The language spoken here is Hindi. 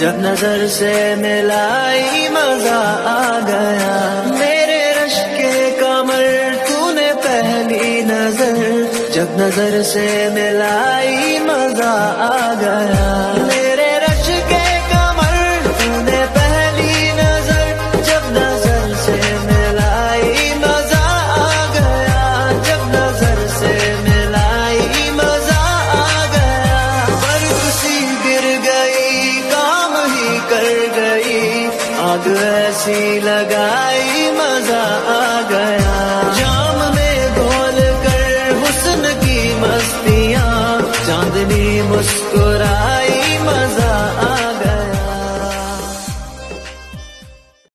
जब नजर से मिलाई मजा आ गया। मेरे रश के कमर तूने पहली नजर, जब नजर से मिलाई मजा आ गया। मेरे रश के कमर तूने पहली नजर, जब नजर से मिलाई मजा आ गया। जब नजर से मिलाई मजा आ गया। बर्फ सी गिर गई, काम ही कर गई, आग ऐसी लगाई मजा आ गया। जाम में घोल कर हुस्न की मस्तियाँ, चांदनी मुस्कुरा